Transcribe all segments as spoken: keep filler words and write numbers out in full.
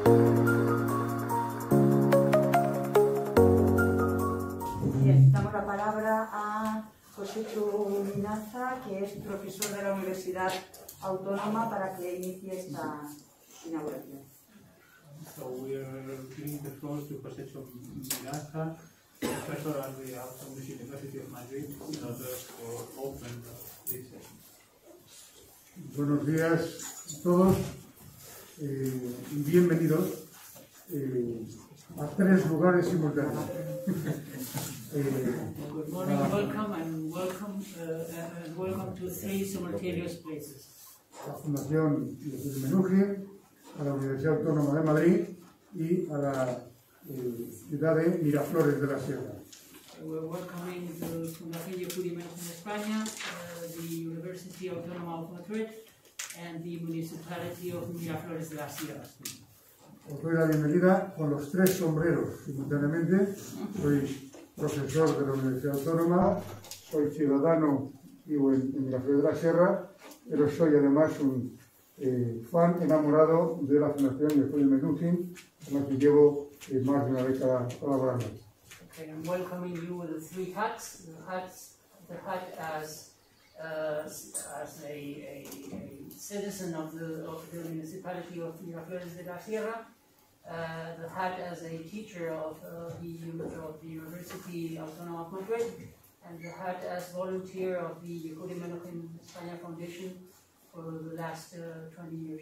Bien, damos la palabra a José Minaza, que es profesor de la Universidad Autónoma, para que inicie esta inauguración. So we are giving the floor to José Minaza, professor at the Autonomous University of Madrid, in order to open this session. Buenos días a todos eh, y bienvenidos eh, a tres lugares simultáneos. eh, Good morning, welcome and welcome uh, and welcome to three simultaneous places. La Fundación Menuhin, a la Universidad Autónoma de Madrid y a la eh, ciudad de Miraflores de la Sierra. We're welcoming the Fundación Yehudi Menuhin España, uh, the University Autónoma of Madrid, and the Municipality of Miraflores de la Sierra. Os doy la bienvenida con los tres sombreros simultáneamente. Soy profesor de la Universidad Autónoma, soy ciudadano, vivo en, en Miraflores de la Sierra, pero soy además un eh, fan enamorado de la Fundación Yehudi Menuhin, con la que llevo eh, más de una década colaborando. Okay, I'm welcoming you with the three hats. The hats, the hat as uh, as a, a, a citizen of the of the municipality of Miraflores de la Sierra, uh, the hat as a teacher of uh, the of the University Autónoma of Madrid, and the hat as volunteer of the Yehudi Menuhin España Foundation for the last uh, twenty years.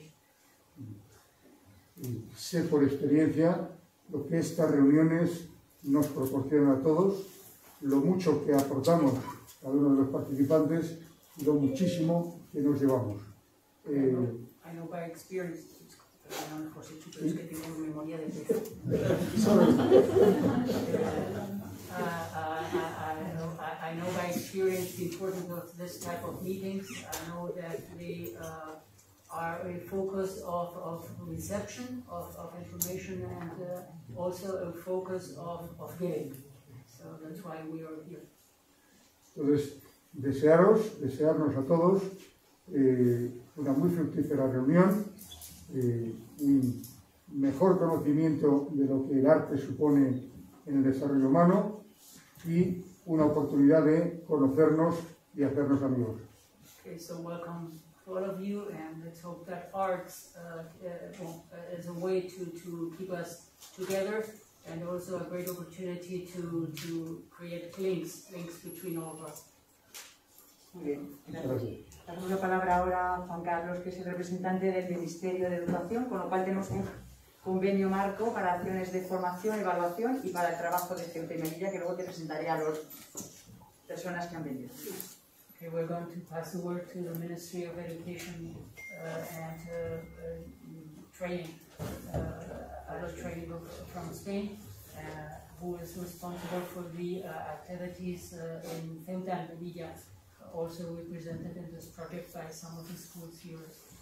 Y sé por experiencia lo que estas reuniones nos proporcionan a todos, lo mucho que aportamos cada uno de los participantes y lo muchísimo que nos llevamos. Eh, I know by experience, perdón, José, pero es que tengo memoria de pez. Uh, uh, I, I, know, I, I know by experience the importance of this type of meetings. I know that they uh, are a focus of, of reception of, of information and uh, also a focus of, of giving. So that's why we are here. Entonces, desearos, desearnos a todos eh, una muy fructífera reunión, eh, un mejor conocimiento de lo que el arte supone en el desarrollo humano y una oportunidad de conocernos y hacernos amigos. Okay, so welcome to all of you, and let's hope that arts uh, uh, is a way to, to keep us together, and also a great opportunity to, to create links, links between all of us. Muy bien, gracias. Damos la palabra ahora a Juan Carlos, que es el representante del Ministerio de Educación, con lo cual tenemos un convenio marco para acciones de formación, evaluación y para el trabajo de Ceuta y Melilla, que luego te presentaré a las personas que han venido. Okay, we're going to pass the word to the Ministry of Education uh, and uh, uh, Training, uh, adult training from Spain, uh, who is responsible for the uh, activities uh, in Ceuta and Melilla, also represented in this project by some of the schools here.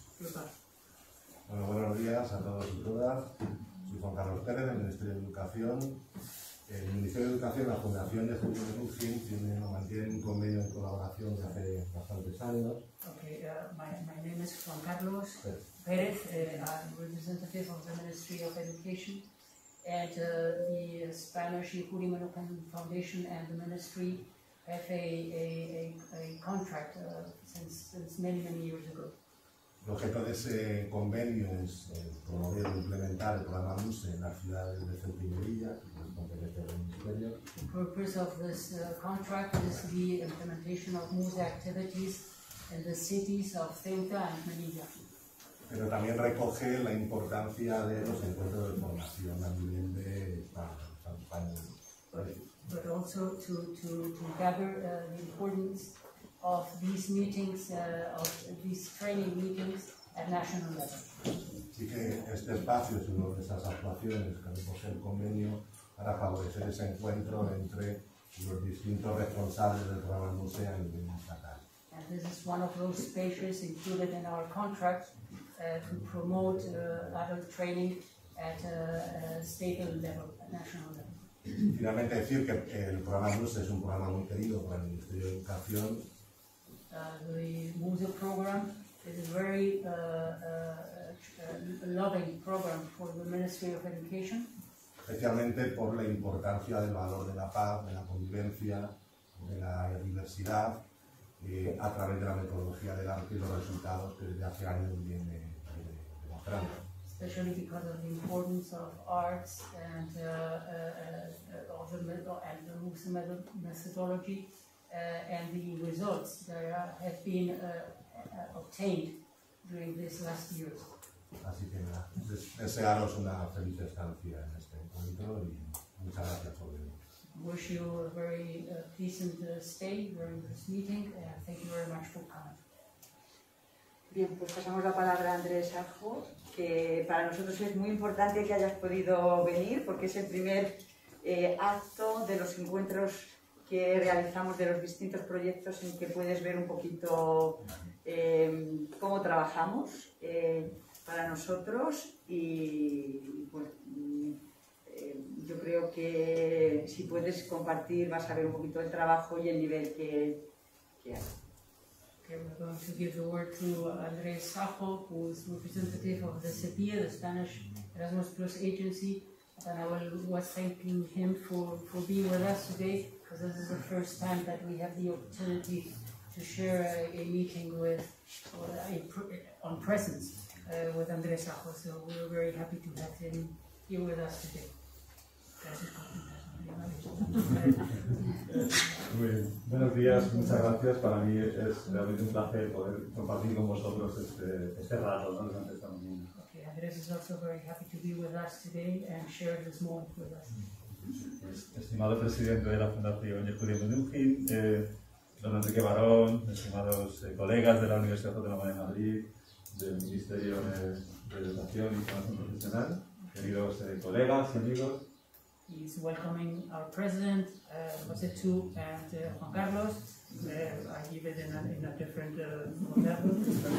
Bueno, buenos días a todos y todas. Soy Juan Carlos Pérez, del Ministerio de Educación. El Ministerio de Educación, la Fundación Yehudi Menuhin, tiene, mantiene un convenio de colaboración desde hace bastantes años. Okay, uh, my, my name is Juan Carlos Pérez. Uh, I'm representative of the Ministry of Education, and uh, the Spanish Yehudi Menuhin Foundation and the Ministry have a, a, a, a contract uh, since, since many, many years ago. El objeto de ese convenio es eh, promover e implementar el programa MUSE en las ciudades de Ceuta y Melilla, que es competencia del Ministerio. The purpose of this uh, contract is the implementation of MUSE activities in the cities of Ceuta and Melilla. Pero también recoge la importancia de los encuentros de formación a nivel de España. But, but also to, to, to gather uh, the importance of these meetings, uh, of these training meetings at national level. Así que este espacio es una de esas actuaciones que recoge el convenio para favorecer ese encuentro entre los distintos responsables del programa MUSE a nivel estatal. And this is one of those spaces included in our contract uh, to promote uh, adult training at a, a state level, at national level. Finalmente decir que el programa MUSE es un programa muy querido por el Ministerio de Educación. Uh, the MUSE program is very uh, uh, uh, loving program for the Ministry of Education. Especialmente por la importancia del valor de la paz, de la convivencia, de la diversidad, eh, a través de la metodología del arte y los resultados que desde hace años viene demostrando. Especially because of the importance of arts and uh, uh, uh, of the method and the Musa methodology uh, and the results that are, have been uh, uh, obtained during these last years. Así que nada, des desearos una feliz estancia en este encuentro y muchas gracias por venir. Wish you a very uh, pleasant uh, stay during this meeting and thank you very much for coming. Bien, pues pasamos la palabra a Andrés Ajo, que para nosotros es muy importante que hayas podido venir porque es el primer eh, acto de los encuentros que realizamos de los distintos proyectos en que puedes ver un poquito eh, cómo trabajamos eh, para nosotros y bueno, eh, yo creo que si puedes compartir vas a ver un poquito el trabajo y el nivel que, que hay. Okay, we're going to give the word to Andrés Sajo, who is representative of the CEPIE, the Spanish Erasmus Plus agency, and I was thanking him for, for being with us today, because this is the first time that we have the opportunity to share a, a meeting with, or a, on presence uh, with Andrés Sajo, so we're very happy to have him here with us today. Muy bien. Buenos días, muchas gracias. Para mí es realmente un placer poder compartir con vosotros este, este rato, ¿no? Durante esta mañana. Okay, Andrés is also very happy to be with us today and share this moment with us. Estimado presidente de la Fundación Yehudi Menuhin, eh, don Enrique Barón, estimados eh, colegas de la Universidad Autónoma de Madrid, del Ministerio de, de Educación y Formación Profesional, queridos eh, colegas y amigos. He's welcoming our president, uh, José Tu, and uh, Juan Carlos. Uh, I give it in a, in a different uh, level.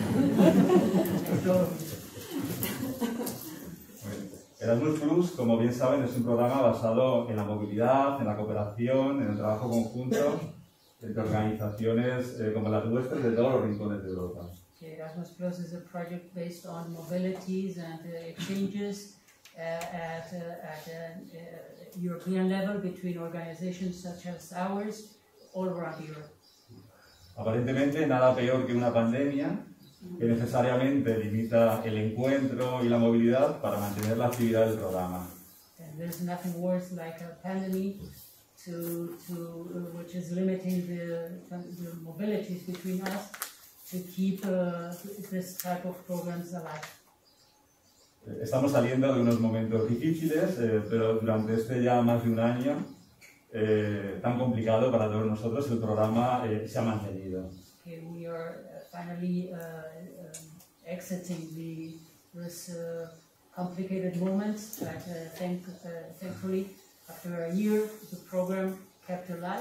Erasmus Plus, como bien saben, es un programa basado en la movilidad, en la cooperación, en el trabajo conjunto entre organizaciones eh, como las nuestras de todos los rincones de Europa. Okay, Erasmus Plus is a project based on mobilities and uh, exchanges uh, at, uh, at an uh, European level between organizations such as ours all around Europe. Aparentemente nada peor que una pandemia que necesariamente limita el encuentro y la movilidad para mantener la actividad del programa. And there's nothing worse like a pandemic to, to, uh, which is limiting the, the mobilities between us to keep uh, this type of programs alive. Estamos saliendo de unos momentos difíciles, eh, pero durante este ya más de un año eh, tan complicado para todos nosotros, el programa eh, se ha mantenido. Okay, we are finally uh, um, exiting the, this uh, complicated moment, but uh, thank, uh, thankfully, after a year, the program kept alive.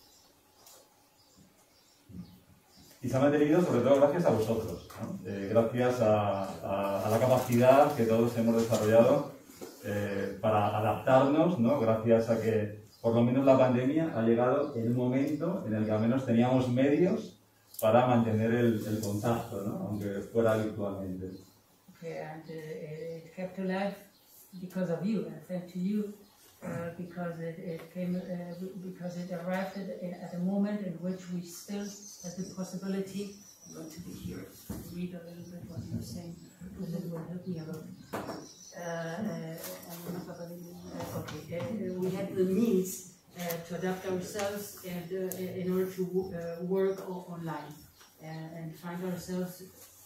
Y se ha mantenido sobre todo gracias a vosotros, ¿no? eh, gracias a, a, a la capacidad que todos hemos desarrollado eh, para adaptarnos, ¿no? Gracias a que por lo menos la pandemia ha llegado en un momento en el que al menos teníamos medios para mantener el, el contacto, ¿no? Aunque fuera virtualmente. Okay, and uh, it kept alive because of you, and thanks to you, uh, because it, it came, uh, because it arrived at, at a moment in which we still had the possibility. I'm going to be here and read a little bit what you're saying, because it will help me a lot. Uh, uh, okay, uh, we had the means uh, to adapt ourselves and uh, in order to uh, work online and, and find ourselves.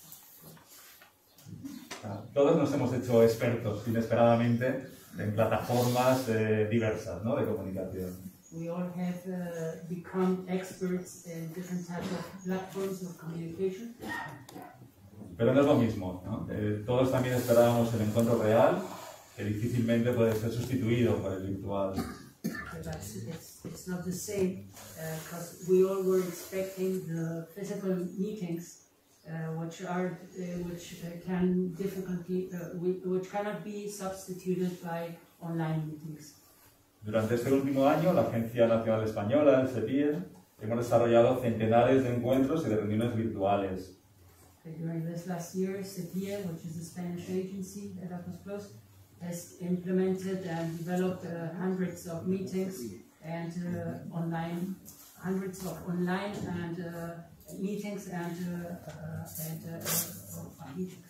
Todos nos hemos hecho expertos inesperadamente en plataformas eh, diversas, ¿no? De comunicación. We all have uh, become experts in different types of platforms of communication. Pero no es lo mismo, ¿no? Eh, todos también esperábamos el encuentro real, que difícilmente puede ser sustituido por el virtual. But it's, it's not the same, because uh, we all were expecting the physical meetings. Uh, which are uh, which uh, can difficulty uh, which cannot be substituted by online meetings. Durante este último año, la Agencia Nacional Española, el CEPIE, hemos desarrollado centenares de encuentros y de reuniones virtuales. During this last year, CEPIE, which is a Spanish agency, Erasmus Plus, has implemented and developed uh, hundreds of meetings and uh, online, hundreds of online and uh, meetings and, uh, uh, and uh, uh, meetings.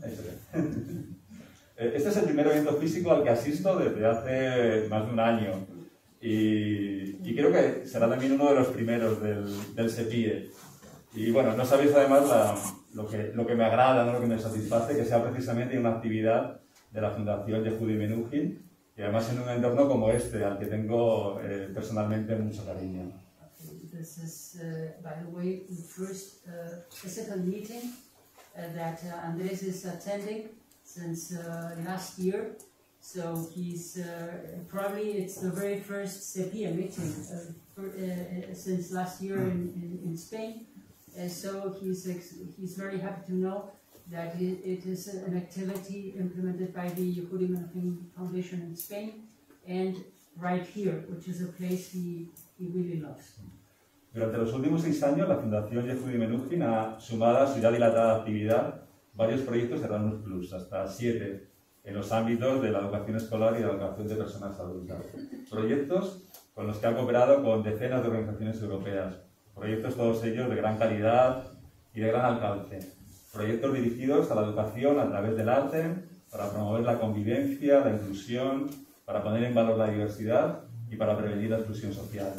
Este es el primer evento físico al que asisto desde hace más de un año y, y creo que será también uno de los primeros del, del CEPIE. Y bueno, no sabéis además la, lo, que, lo que me agrada, ¿no? Lo que me satisface, que sea precisamente una actividad de la Fundación Yehudi Menuhin, y además en un entorno como este, al que tengo eh, personalmente mucho cariño. This is, uh, by the way, the first uh, physical meeting uh, that uh, Andres is attending since uh, last year. So he's uh, probably it's the very first CEPIE meeting uh, for, uh, since last year in, in, in Spain. Uh, so he's he's very happy to know that it, it is an activity implemented by the Yehudi Menuhin Foundation in Spain and right here, which is a place he, he really loves. Durante los últimos seis años, la Fundación Yehudi Menuhin ha sumado a su ya dilatada actividad varios proyectos de Erasmus Plus, hasta siete, en los ámbitos de la educación escolar y de la educación de personas adultas. Proyectos con los que ha cooperado con decenas de organizaciones europeas. Proyectos todos ellos de gran calidad y de gran alcance. Proyectos dirigidos a la educación a través del arte, para promover la convivencia, la inclusión, para poner en valor la diversidad y para prevenir la exclusión social.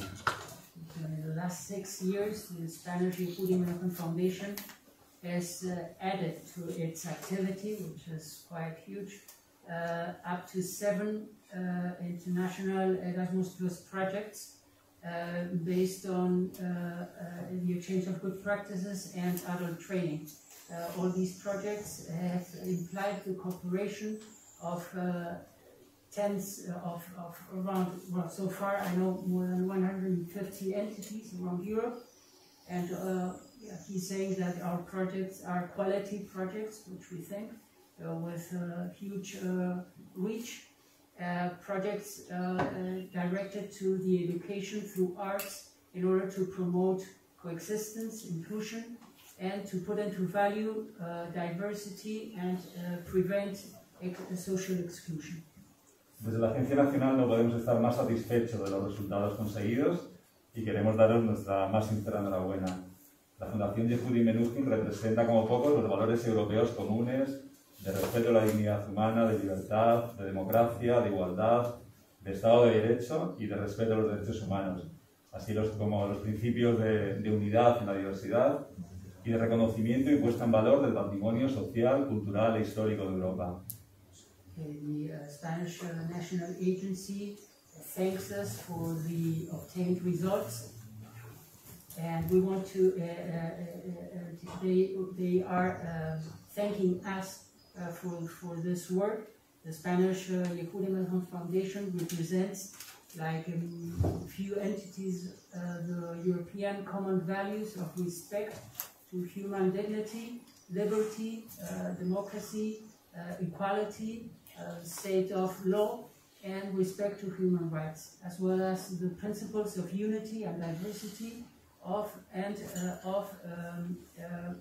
In the last six years, the Spanish Yehudi Menuhin Foundation has uh, added to its activity, which is quite huge, uh, up to seven uh, international Erasmus Plus projects uh, based on uh, uh, the exchange of good practices and adult training. Uh, all these projects have implied the cooperation of uh, tens of, of around, well, so far I know more than one hundred fifty entities around Europe, and uh, yeah, he's saying that our projects are quality projects, which we think, uh, with uh, huge uh, reach, uh, projects uh, uh, directed to the education through arts in order to promote coexistence, inclusion, and to put into value uh, diversity and uh, prevent ex social exclusion. Desde la Agencia Nacional no podemos estar más satisfechos de los resultados conseguidos y queremos daros nuestra más sincera enhorabuena. La Fundación Yehudi Menuhin representa como pocos los valores europeos comunes de respeto a la dignidad humana, de libertad, de democracia, de igualdad, de Estado de Derecho y de respeto a los derechos humanos, así los, como los principios de, de unidad en la diversidad y de reconocimiento y puesta en valor del patrimonio social, cultural e histórico de Europa. The uh, Spanish uh, National Agency thanks us for the obtained results, and we want to, uh, uh, uh, they, they are uh, thanking us uh, for, for this work. The Spanish uh, Yehudi Menuhin Foundation represents, like a few entities, uh, the European common values of respect to human dignity, liberty, uh, democracy, uh, equality, uh, state of law, and respect to human rights, as well as the principles of unity and diversity of and uh, of um, uh,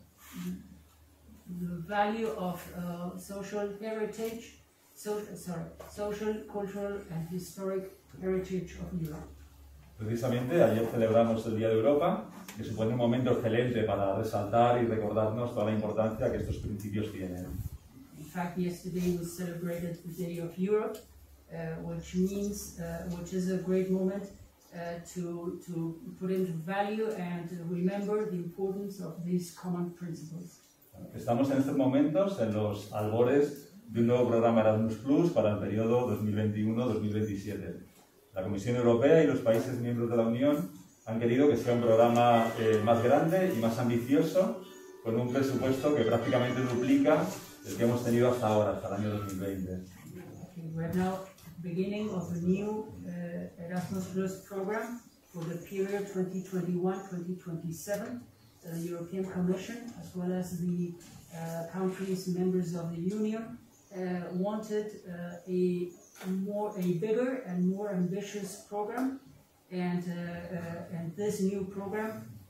the value of uh, social heritage, so, sorry, social, cultural, and historic heritage of Europe. Precisamente ayer celebramos el Día de Europa, que supone un momento excelente para resaltar y recordarnos toda la importancia que estos principios tienen. In fact, yesterday we celebrated the Day of Europe, uh, which means, uh, which is a great moment uh, to to put into value and remember the importance of these common principles. Estamos en estos momentos en los albores de un nuevo programa Erasmus Plus para el periodo dos mil veintiuno dos mil veintisiete. La Comisión Europea y los países miembros de la Unión han querido que sea un programa eh, más grande y más ambicioso, con un presupuesto que prácticamente duplica el que hemos tenido hasta ahora, hasta el año dos mil veinte. Okay, we're now beginning of a new uh, Erasmus Plus program for the period twenty twenty-one to twenty twenty-seven. The European Commission, as well as the uh, countries members of the Union, uh, wanted uh, a more, a bigger and more ambitious program, and uh, uh, and this new program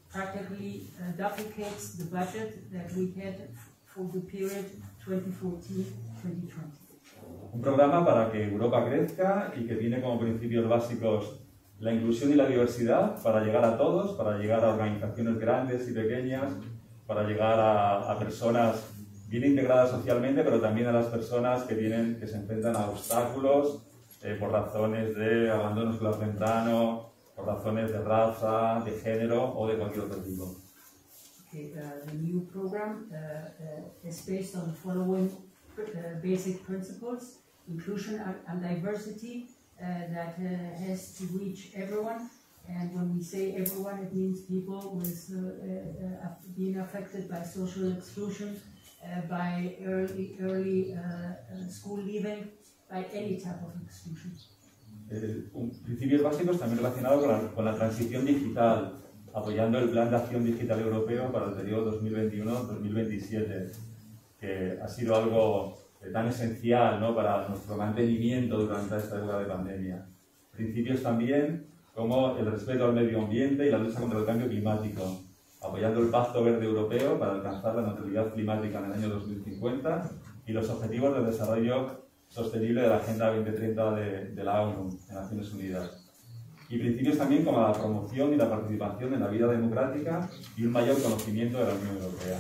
practically uh, duplicates the budget that we had for the period twenty fourteen to twenty twenty. Un programa para que Europa crezca y que tiene como principios básicos la inclusión y la diversidad para llegar a todos, para llegar a organizaciones grandes y pequeñas, para llegar a, a personas bien integradas socialmente, pero también a las personas que, vienen, que se enfrentan a obstáculos eh, por razones de abandono escolar temprano, por razones de raza, de género o de cualquier otro tipo. Okay, uh, the new program uh, uh, is based on the following uh, basic principles: inclusion and diversity, uh, that uh, has to reach everyone. And when we say everyone, it means people with uh, uh, being affected by social exclusion, uh, by early, early uh, uh, school leaving, by any type of exclusion. Eh, un, principios básicos también relacionados con la, con la transición digital, apoyando el Plan de Acción Digital Europeo para el periodo dos mil veintiuno a dos mil veintisiete, que ha sido algo eh, tan esencial, ¿no?, para nuestro mantenimiento durante esta época de pandemia. Principios también como el respeto al medio ambiente y la lucha contra el cambio climático, apoyando el Pacto Verde Europeo para alcanzar la neutralidad climática en el año dos mil cincuenta y los Objetivos de Desarrollo Sostenible de la Agenda veinte treinta de, de la ONU, de Naciones Unidas. Y principios también como la promoción y la participación en la vida democrática y un mayor conocimiento de la Unión Europea.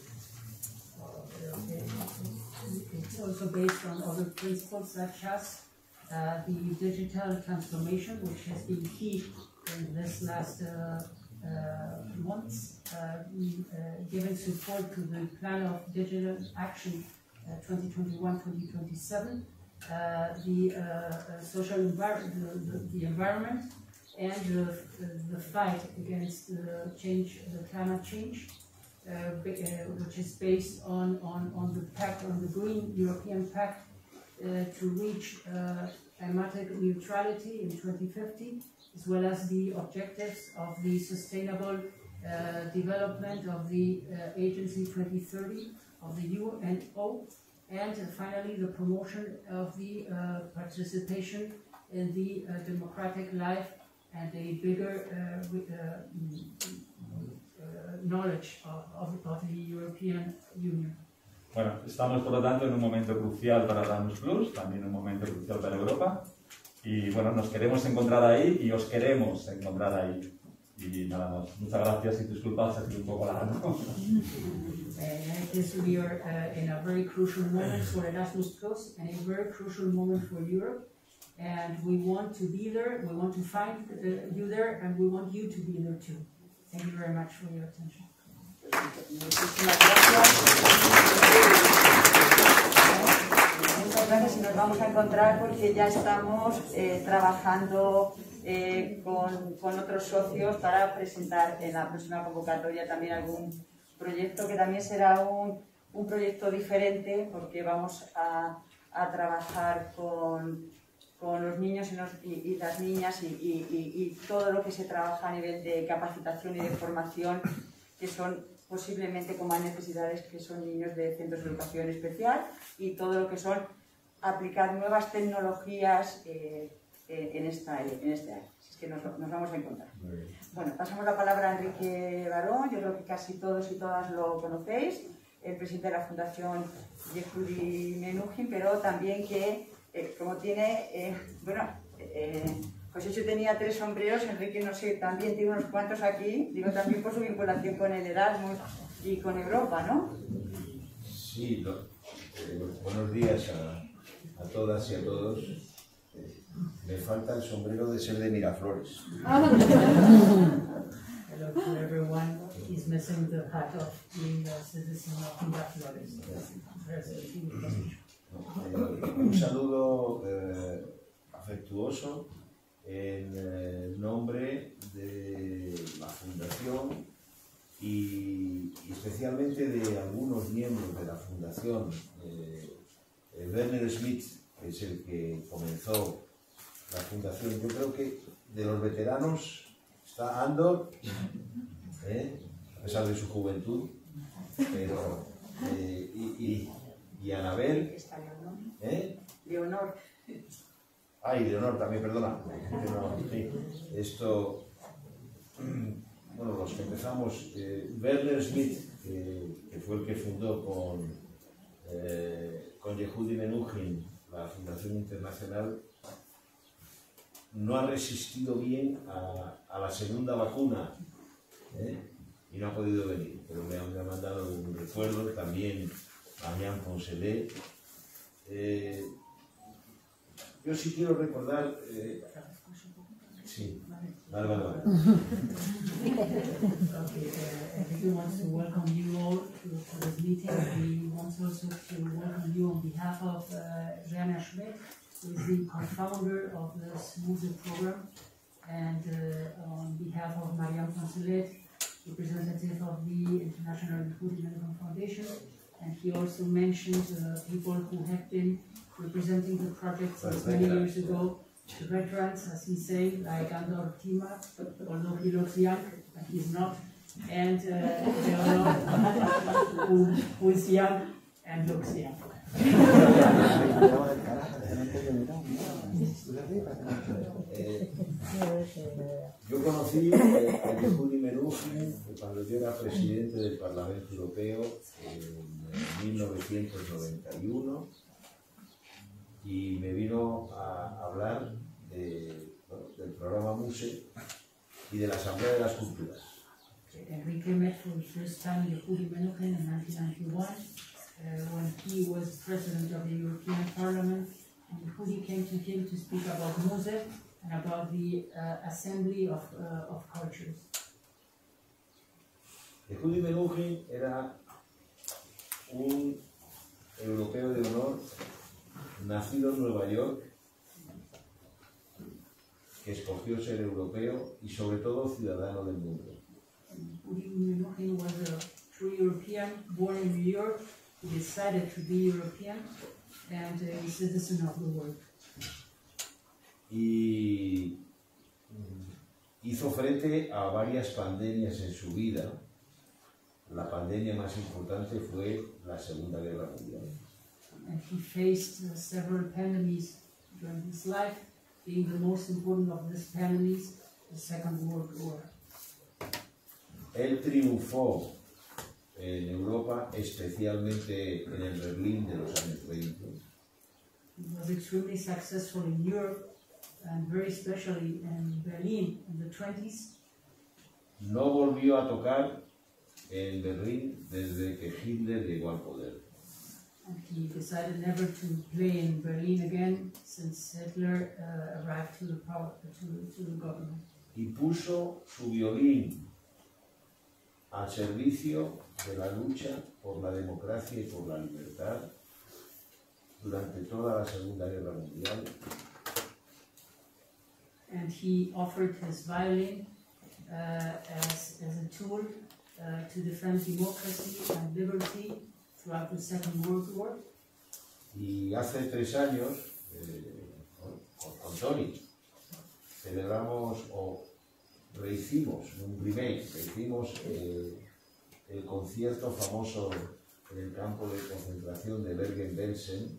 It's also based on other principles such as uh, the digital transformation, which has been key in this last uh, uh, months, uh, we, uh, giving support to the plan of digital action uh, twenty twenty-one to twenty twenty-seven, uh, the uh, uh, social environment, the, the, the environment, and the, the fight against the change, the climate change, uh, uh, which is based on, on, on the pact, on the Green European Pact, uh, to reach uh, climatic neutrality in twenty fifty, as well as the objectives of the sustainable uh, development of the uh, Agency twenty thirty of the U N O, and uh, finally the promotion of the uh, participation in the uh, democratic life and a bigger uh, uh, uh, knowledge of, of, of the European Union. Bueno, estamos por lo tanto en un momento crucial para Erasmus Plus, también un momento crucial para Europa, y bueno, nos queremos encontrar ahí y os queremos encontrar ahí. Y nada más, muchas gracias y disculpad si ha sido un poco largo. And this we are uh, in a very crucial moment for Erasmus Plus and a very crucial moment for Europe. And we want to be there, we want to find uh, you there, and we want you to be there too. Thank you very much for your attention. Muchísimas gracias. Muchas gracias y nos vamos a encontrar porque ya estamos eh, trabajando eh, con, con otros socios para presentar en la próxima convocatoria también algún proyecto que también será un, un proyecto diferente porque vamos a, a trabajar con, con los niños y, los, y, y las niñas y, y, y, y todo lo que se trabaja a nivel de capacitación y de formación, que son posiblemente con más necesidades, que son niños de centros de educación especial, y todo lo que son aplicar nuevas tecnologías eh, eh, en, esta, en este área. Es que nos, nos vamos a encontrar. Bueno, pasamos la palabra a Enrique Barón. Yo creo que casi todos y todas lo conocéis, el presidente de la Fundación Yehudi Menuhin, pero también que, eh, como tiene, eh, bueno, eh, pues yo tenía tres sombreros, Enrique, no sé, también tiene unos cuantos aquí, digo también por su vinculación con el Erasmus y con Europa, ¿no? Sí, lo, eh, buenos días a, a todas y a todos. Eh, me falta el sombrero de ser de Miraflores. Hello to everyone. He's missing the hat of being a citizen of Miraflores. Eh, un saludo eh, afectuoso en eh, nombre de la Fundación y, y especialmente de algunos miembros de la Fundación. Eh, eh, Werner Schmidt, que es el que comenzó la Fundación, yo creo que de los veteranos está Andor, eh, a pesar de su juventud, pero, eh, y, y, y Anabel, ¿eh? Leonor. Ay, Leonor también, perdona. Leonor, sí. Esto, bueno, los que empezamos, eh, Werner Schmidt, que, que fue el que fundó con, eh, con Yehudi Menuhin la Fundación Internacional, no ha resistido bien a, a la segunda vacuna, ¿eh? Y no ha podido venir, pero me ha, me ha mandado un recuerdo, también Marianne Poncelet. Eh, yo sí quiero recordar... Eh, sí, vale, vale, vale. Okay, uh, everyone wants to welcome you all to, to this meeting. We want also to welcome you on behalf of uh, Werner Schmidt, who is the co-founder of the SMUSE program, and uh, on behalf of Marianne Poncelet, representative of the International Yehudi Menuhin Foundation. And he also mentioned uh, people who have been representing the project since many years ago, the veterans, as he's saying, like Andor Tima, although he looks young, but he's not, and uh, Leonor, who, who is young and looks young. Eh, yo conocí a Yehudi Menuhin cuando yo era presidente del Parlamento Europeo en mil novecientos noventa y uno y me vino a hablar de, bueno, del programa MUSE y de la Asamblea de las Culturas. Enrique met for the first time Yehudi Menuhin in nineteen ninety-one uh, when he was president of the European Parliament, and Yehudi came to him to speak about MUSE and about the uh, assembly of, uh, of cultures. Yehudi Menuhin era un europeo de honor nacido en Nueva York, que escogió ser europeo y sobre todo ciudadano del mundo. Yehudi Menuhin was a true European, born in New York. He decided to be European and a citizen of the world. Y hizo frente a varias pandemias en su vida. La pandemia más importante fue la Segunda Guerra Mundial. And he faced uh, several pandemics during his life, being the most important of these pandemics, the Second World War. Él triunfó en Europa, especialmente en el Berlín de los años veinte. He was extremely successful in Europe and very especially in Berlin in the twenties. No volvió a tocar en Berlín desde que Hitler llegó al poder. And he decided never to play in Berlin again since Hitler uh, arrived to the power, to, to the government. Y puso su violín al servicio de la lucha por la democracia y por la libertad durante toda la Segunda Guerra Mundial. And he offered his violin uh, as, as a tool uh, to defend democracy and liberty throughout the Second World War. Y hace tres años, eh, con, con Tony, celebramos o rehicimos un remake, rehicimos eh, el concierto famoso en el campo de concentración de Bergen-Belsen,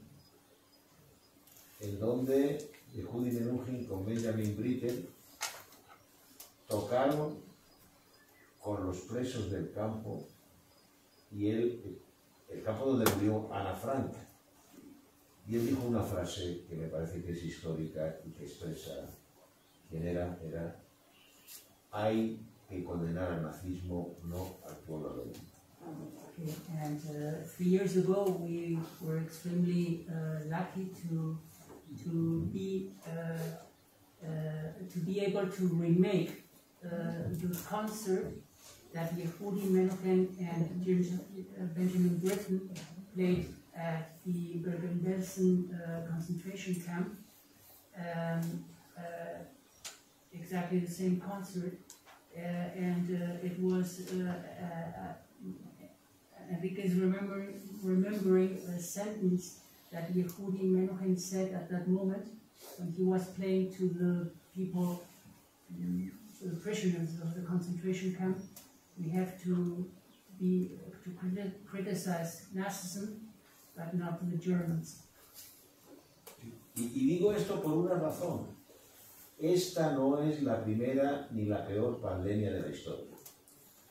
en donde Yehudi Menuhin con Benjamin Britten tocaron con los presos del campo y él, el campo donde murió Ana Frank. Y él dijo una frase que me parece que es histórica y que expresa quién era, era: hay que condenar al nazismo, no al pueblo alemán. Okay. And uh, three years ago, we were extremely uh, lucky to to be uh, uh, to be able to remake uh, the concert that Yehudi Menuhin and James, uh, Benjamin Britten played at the Bergen-Belsen uh, concentration camp. Um, uh, exactly the same concert, uh, and uh, it was. Uh, uh, I think is remembering remembering a sentence that Yehudi Menuhin said at that moment when he was playing to the people, um, to the prisoners of the concentration camp. We have to be to criti criticize Nazism, but not the Germans. Y, y digo esto por una razón. Esta no es la primera ni la peor pandemia de la historia.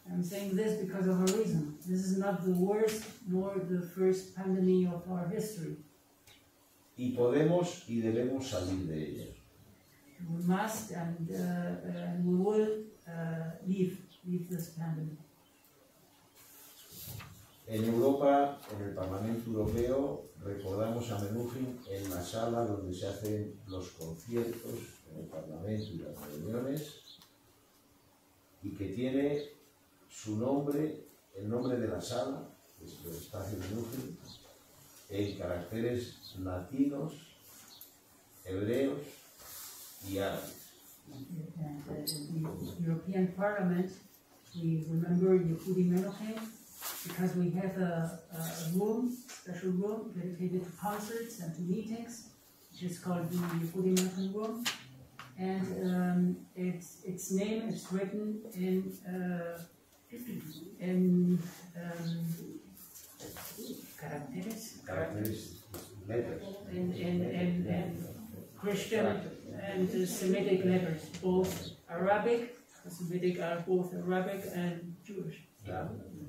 I'm saying this because of a reason. This is not the worst nor the first pandemic of our history. Y podemos y debemos salir de ella. We must and, uh, and we will uh, leave, leave this pandemic. En Europa, en el Parlamento Europeo, recordamos a Menuhin en la sala donde se hacen los conciertos en el Parlamento y las reuniones, y que tiene su nombre, el nombre de la sala, que es el espacio Menuhin, en caracteres latinos, hebreos y árabes. And, uh, in the European Parliament, we remember Yehudi Menuhin because we have a, a room, special room dedicated to concerts and to meetings, which is called the Yehudi Menuhin room. And um, its its name is written in uh, in um, caracteres, Caracteres, letters. in, in, in, in Christian and uh, Semitic letters, both Arabic, Semitic are both Arabic and Jewish. Ya,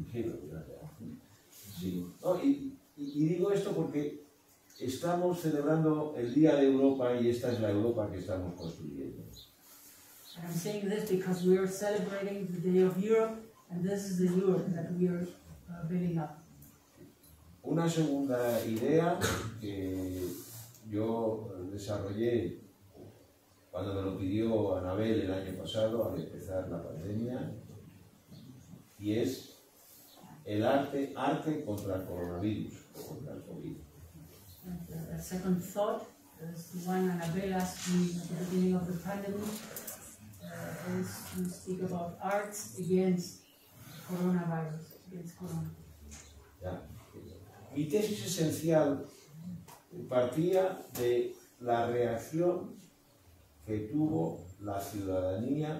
sí. No, y, y digo esto porque estamos celebrando el Día de Europa y esta es la Europa que estamos construyendo. And I'm saying this because we are celebrating the Day of Europe, and this is the Europe that we are uh, building up. Una segunda idea que yo desarrollé cuando me lo pidió Anabel el año pasado al empezar la pandemia, y es el arte, arte contra el coronavirus, contra el COVID. And uh, a second thought is the one Annabelle asked me at the beginning of the pandemic, uh, is to speak about arts against coronavirus, against corona. ¿Ya? Mi tesis esencial partía de la reacción que tuvo la ciudadanía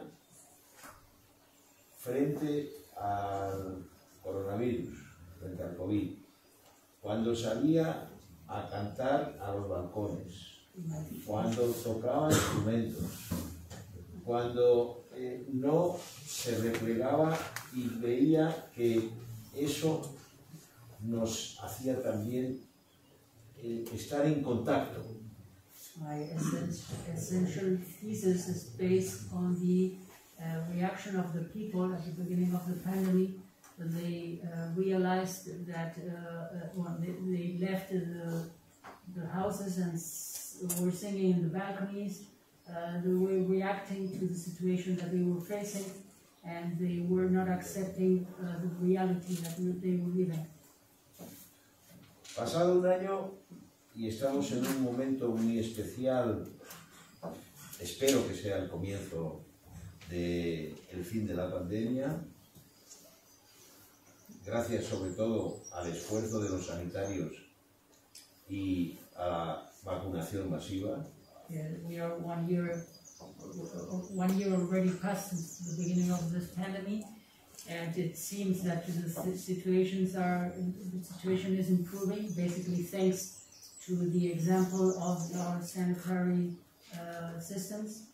frente al coronavirus, frente al COVID, cuando salía a cantar a los balcones, cuando tocaba instrumentos, cuando eh, no se replegaba y veía que eso nos hacía también eh, estar en contacto. My essential, essential thesis is based on the uh, reaction of the people at the beginning of the pandemic when they uh, realized that uh, uh, well, they, they left the, the houses and s were singing in the balconies. Uh, they were reacting to the situation that they were facing, and they were not accepting uh, the reality that they were living. Pasado un año y estamos en un momento muy especial, espero que sea el comienzo del fin de la pandemia, gracias sobre todo al esfuerzo de los sanitarios y a la vacunación masiva. Yeah, we are one year, one year already past since the beginning of this pandemic, and it seems that the situations are, the situation is improving, basically thanks to the example of our sanitary uh, systems.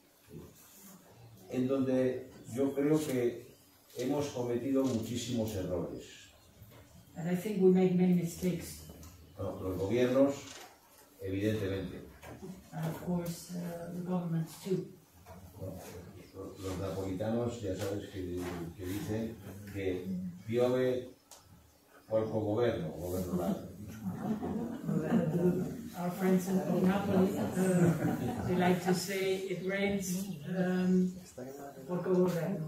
En donde yo creo que hemos cometido muchísimos errores. And I think we made many mistakes. Bueno, los gobiernos, evidentemente. And of course, uh, the governments too. Bueno, los napolitanos ya sabes que, que dicen que piove porco governo, governolare. Our friends in Napoli, uh, they like to say it rains um, porco governo.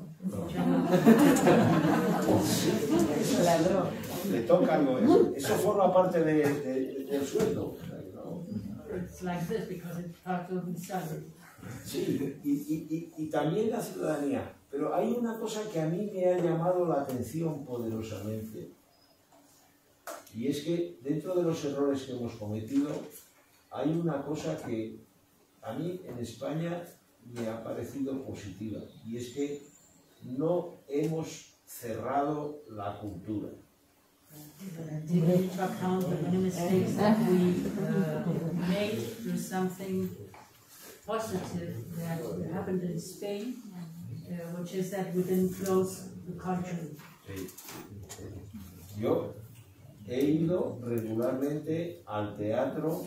Le tocan, eso, eso forma parte de, de, del sueldo. It's like this because it's part of the salary. Sí, y, y, y, y también la ciudadanía. Pero hay una cosa que a mí me ha llamado la atención poderosamente. Y es que dentro de los errores que hemos cometido, hay una cosa que a mí en España me ha parecido positiva. Y es que no hemos cerrado la cultura. Taking into account the many mistakes that we uh, made, there's something positive that happened in Spain, uh, which is that we didn't close the culture. Sí. Yo he ido regularmente al teatro,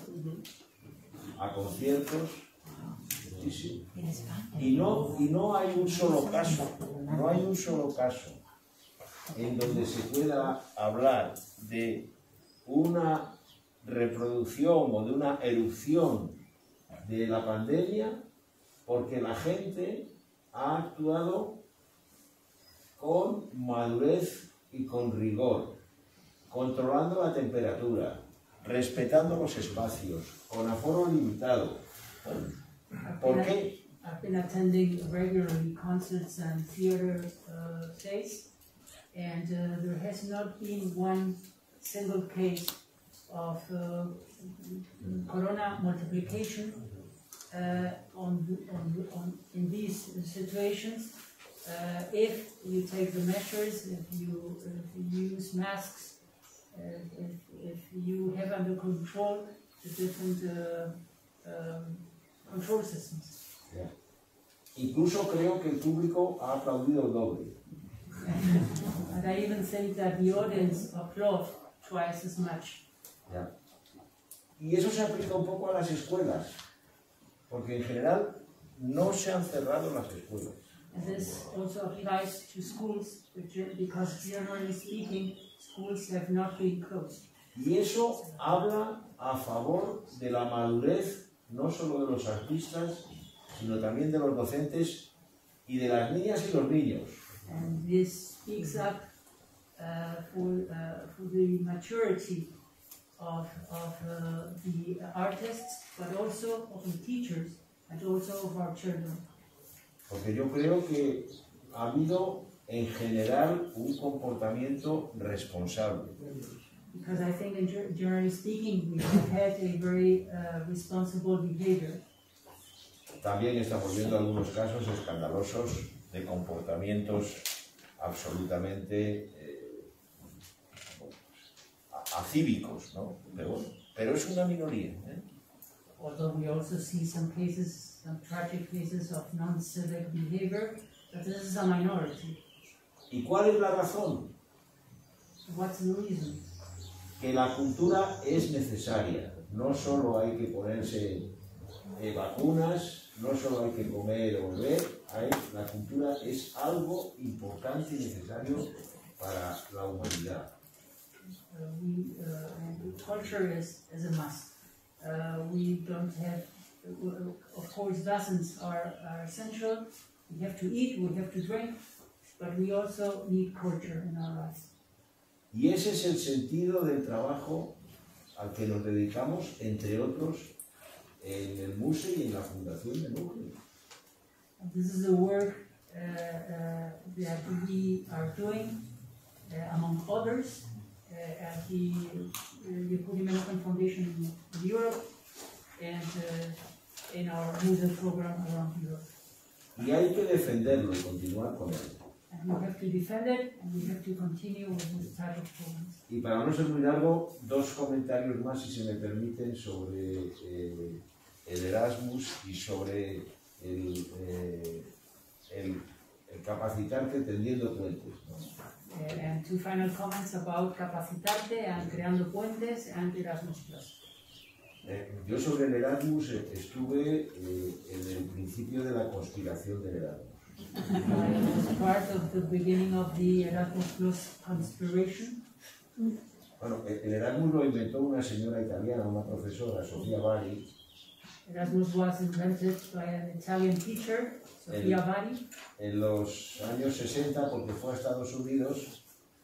a conciertos, sí, sí. Y no, y no hay un solo caso, no hay un solo caso en donde se pueda hablar de una reproducción o de una erupción de la pandemia porque la gente ha actuado con madurez y con rigor, controlando la temperatura, respetando los espacios, con aforo limitado. ¿Por qué? I've been attending regularly concerts and theater uh, plays, and uh, there has not been one single case of uh, corona multiplication uh, on, on, on in these situations. Uh, if you take the measures, if you, if you use masks, uh, if, if you have under control the different uh, um, control systems. Yeah. Incluso creo que el público ha aplaudido el doble. And I even think that the audience applaud twice as much. Yeah. Y eso se aplica un poco a las escuelas, porque en general no se han cerrado las escuelas. And this also applies to schools, because generally speaking, schools have not been closed. Y eso habla a favor de la madurez no solo de los artistas, sino también de los docentes y de las niñas y los niños. And this speaks up uh, for, uh, for the maturity of, of uh, the artists, but also of the teachers and also of our children. Porque yo creo que ha habido en general un comportamiento responsable. Because I think, in, generally speaking, we have had a very uh, responsible behavior. También estamos viendo algunos casos escandalosos de comportamientos absolutamente eh, acívicos, ¿no? Pero, bueno, pero es una minoría. ¿eh? Although we also see some cases, some tragic cases of non-civic behavior, but this is a minority. ¿Y cuál es la razón? What's the reason? Que la cultura es necesaria. No solo hay que ponerse eh, vacunas, no solo hay que comer o beber, hay, la cultura es algo importante y necesario para la humanidad. Uh, we, uh, and culture is, is a must. Uh, we don't have, of course, lessons are, are essential. We have to eat, we have to drink, but we also need culture in our lives. Y ese es el sentido del trabajo al que nos dedicamos, entre otros, en el MUSE y en la Fundación de Núcleo. This is the work uh, uh, that we are doing, uh, among others, uh, at the Yehudi Menuhin Foundation in Europe and uh, in our MUSE program around Europe. Y hay que defenderlo y continuar con él. And we have to defend it, and we have to continue with this type of programs. Y para no ser muy largo, dos comentarios más, si se me permiten, sobre eh, el Erasmus y sobre el, eh, el, el capacitarte tendiendo puentes, ¿no? Uh, and two final comments about Capacitarte and Creando Puentes and Erasmus Plus. Eh, yo sobre el Erasmus estuve eh, en el principio de la conspiración del Erasmus. I was part of the beginning of the Erasmus Plus conspiration. Bueno, el Erasmus lo inventó una señora italiana, una profesora, Sofia Bari. Erasmus was invented by an Italian teacher, Sofia El- Bari, En los años sesenta, porque fue a Estados Unidos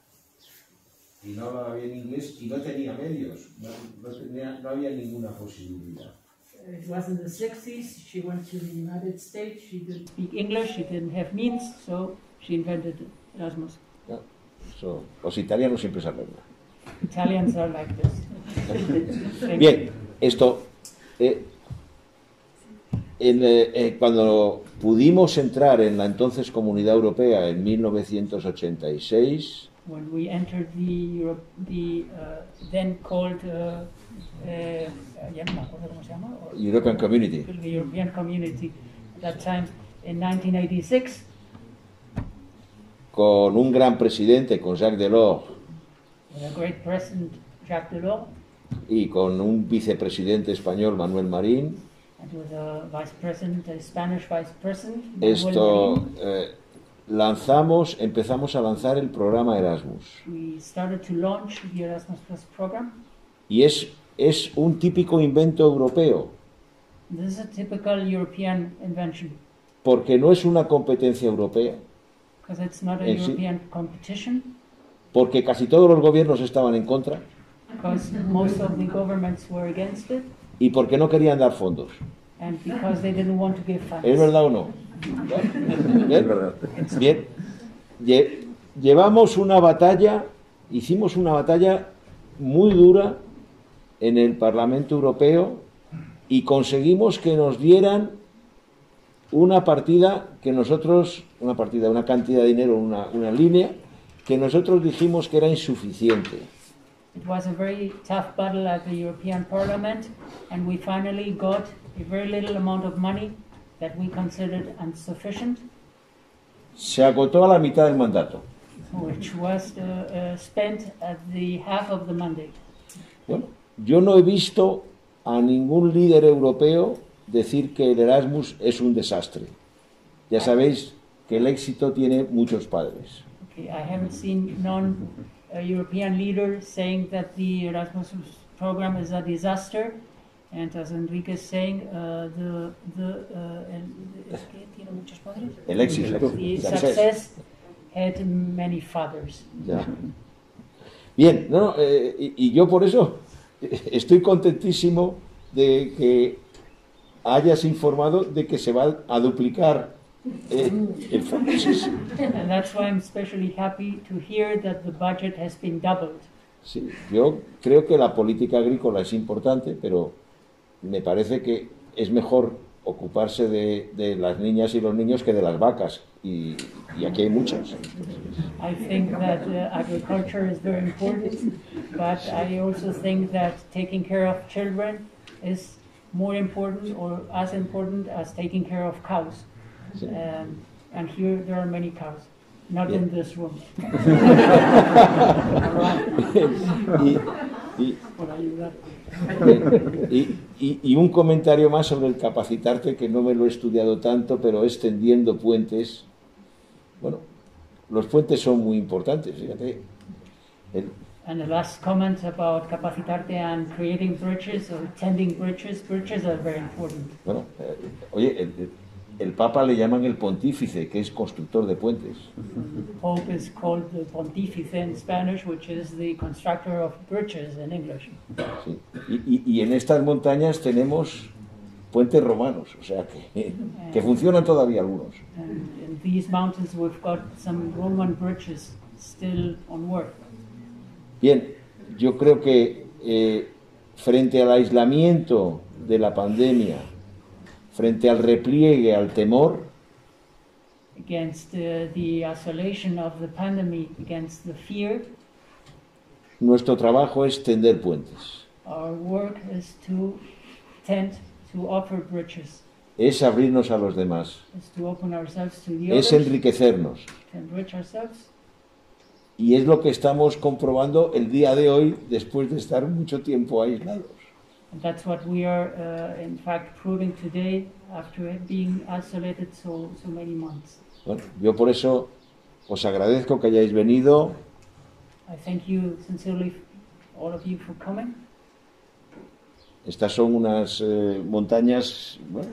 y no hablaba bien inglés y no tenía medios, no, no, tenía, no había ninguna posibilidad. It was in the sixties. She went to the United States. She didn't speak English. She didn't have means, so she invented Erasmus. No, so, los italianos siempre se arreglan. Italians are like this. Bien, esto, eh, en, eh, eh, cuando pudimos entrar en la entonces Comunidad Europea en mil novecientos ochenta y seis, When we entered the Europe, the uh, then called uh, uh, ya no me acuerdo cómo se llama, or- European Community, the European Community, at that time in nineteen eighty-six, con un gran presidente, con Jacques Delors, with a great president, Jacques Delors, y con un vicepresidente español, Manuel Marín, and with a vice president, a Spanish vice president, Manuel esto Marín. eh, lanzamos, empezamos a lanzar el programa Erasmus. We started to launch the Erasmus Plus program. Y es, es un típico invento europeo, This is a typical European invention porque no es una competencia europea, because it's not a En sí. European competition, porque casi todos los gobiernos estaban en contra because most of the governments were against it, y porque no querían dar fondos. and because they didn't want to give funds. ¿Es verdad o no? Bien, Bien. Lle- Llevamos una batalla, hicimos una batalla muy dura en el Parlamento Europeo y conseguimos que nos dieran una partida que nosotros, una partida, una cantidad de dinero, una, una línea que nosotros dijimos que era insuficiente. It was a very tough battle at the European Parliament, and we finally got a very little amount of money that we considered insufficient, Se agotó a la mitad del mandato. which was uh, uh, spent at the half of the mandate. Bueno, yo no he visto a ningún líder europeo decir que el Erasmus es un desastre. Ya sabéis que el éxito tiene muchos padres. Okay, I haven't seen non-European leader saying that the Erasmus program is a disaster, and as Enrique is saying, uh, the the uh, el, ¿es que tiene muchos padres? El éxito. The success had many fathers. Ya. Bien, no, no, eh, y, y yo por eso estoy contentísimo de que hayas informado de que se va a duplicar eh, el fondo. Sí, sí. And that's why I'm especially happy to hear that the budget has been doubled. Sí, yo creo que la política agrícola es importante, pero me parece que es mejor ocuparse de, de las niñas y los niños que de las vacas, y, y aquí hay muchas. I think that uh, agriculture is very important, but I also think that taking care of children is more important or as important as taking care of cows. Sí. Um, and here there are many cows, not Yeah. in this room. y, y, Por ayudar. y, y, y un comentario más sobre el capacitarte, que no me lo he estudiado tanto, pero extendiendo puentes. Bueno, los puentes son muy importantes, fíjate. El, And the last comment about capacitarte and creating bridges or tending bridges. Bridges are very important. bueno, eh, oye, el, el Papa le llaman el pontífice, que es constructor de puentes. Pope is called the Pontífice in Spanish, which is the constructor of bridges in English. Sí. Y, y, y en estas montañas tenemos puentes romanos, o sea que, que funcionan todavía algunos. And in these mountains we've got some Roman bridges still on work. Bien, yo creo que eh, frente al aislamiento de la pandemia, frente al repliegue, al temor, Against uh, the isolation of the pandemic, against the fear, nuestro trabajo es tender puentes, our work is to tend to offer bridges, es abrirnos a los demás, is to open ourselves to the es others, enriquecernos. to enrich ourselves. Y es lo que estamos comprobando el día de hoy, después de estar mucho tiempo aislados. And that's what we are, uh, in fact, proving today after being isolated so, so many months. Bueno, yo por eso os agradezco que hayáis venido. I thank you sincerely, all of you, for coming. Estas son unas eh, montañas, bueno,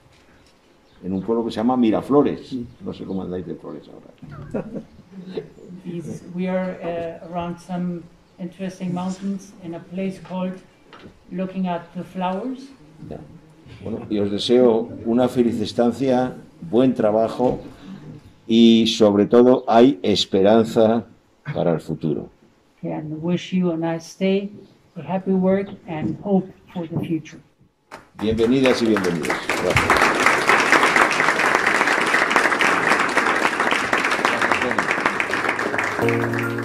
en un pueblo que se llama Miraflores. No sé cómo andáis de flores ahora. These, we are uh, around some interesting mountains in a place called Looking at the Flowers. Ya. Bueno, y os deseo una feliz estancia, buen trabajo y sobre todo hay esperanza para el futuro. And wish you a nice stay, a happy work, and hope for the future. Bienvenidas y bienvenidos. Gracias.